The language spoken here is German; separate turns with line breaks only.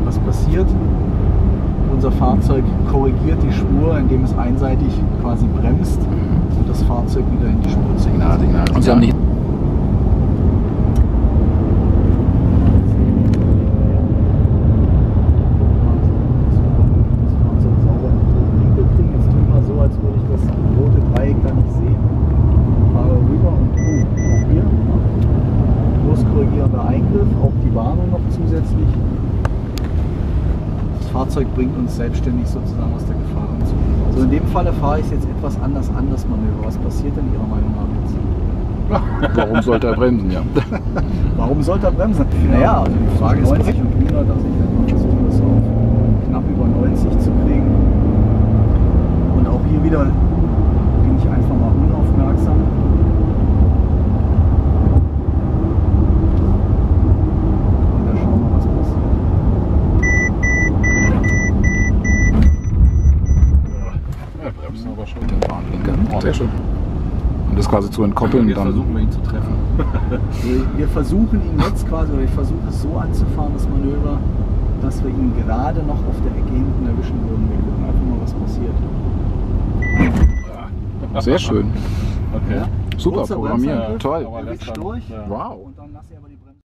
Was passiert? Unser Fahrzeug korrigiert die Spur, indem es einseitig quasi bremst und das Fahrzeug wieder in die Spur zieht.
Signal. Und Sie haben nicht
Das Fahrzeug bringt uns selbstständig sozusagen aus der Gefahren zu. So in dem Falle fahre ich jetzt etwas anders an das Manöver. Was passiert denn Ihrer Meinung nach jetzt?
Warum sollte er bremsen, ja?
Warum sollte er bremsen? Naja, also die Frage ist 90 und 100, also ich werde mal versuchen, das auf knapp über 90 zu kriegen. Und auch hier wieder bin ich einfach mal unaufmerksam.
Sehr schön. Und das quasi zu entkoppeln.
Jetzt versuchen wir ihn zu treffen.
Wir versuchen ihn jetzt quasi, oder ich versuche es so anzufahren, das Manöver, dass wir ihn gerade noch auf der Ecke hinten erwischen würden. Wir gucken einfach mal, was passiert.
Sehr schön.
Okay.
Super
Kurzer
programmiert.
Bremsangriff,
Toll.
er rutscht durch.
Wow.
Und dann lasse ich aber die